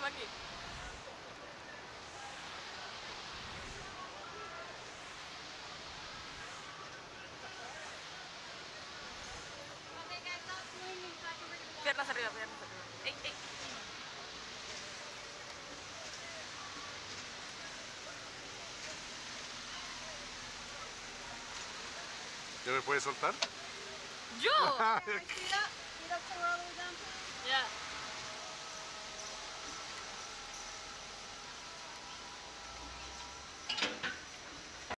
lagi. Biar Nasar dulu, biar Nasar dulu. ¿Ya me puedes soltar? Yo! See that? Get up to where all the way down to? Yeah.